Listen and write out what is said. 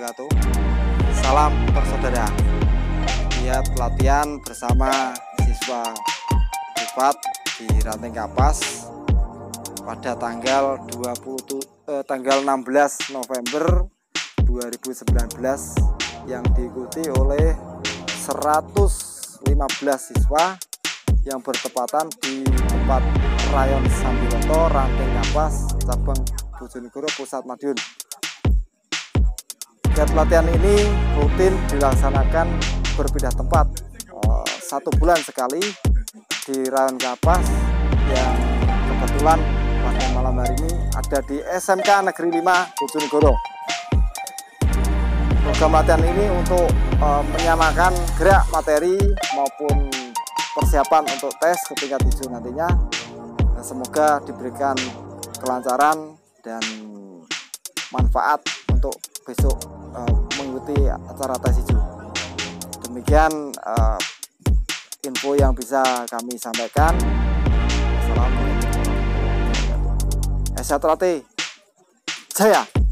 wabarakatuh. Salam bersaudara. Lihat latihan bersama siswa Privat di Ranting Kapas pada tanggal 16 November 2019 yang diikuti oleh 115 siswa yang bertepatan di tempat Rayon Sambiroto, Ranting Kapas, cabang Bojonegoro, Pusat Madiun. Kegiatan latihan ini rutin dilaksanakan berpindah tempat 1 bulan sekali di Rayon Kapas, yang kebetulan pada malam hari ini ada di SMK Negeri 5 Bojonegoro. Program latihan ini untuk menyamakan gerak materi maupun persiapan untuk tes ketika tujuh nantinya. Semoga diberikan kelancaran dan manfaat untuk besok mengikuti acara tes hijau. Demikian info yang bisa kami sampaikan. Assalamualaikum warahmatullahi wabarakatuh. Jaya.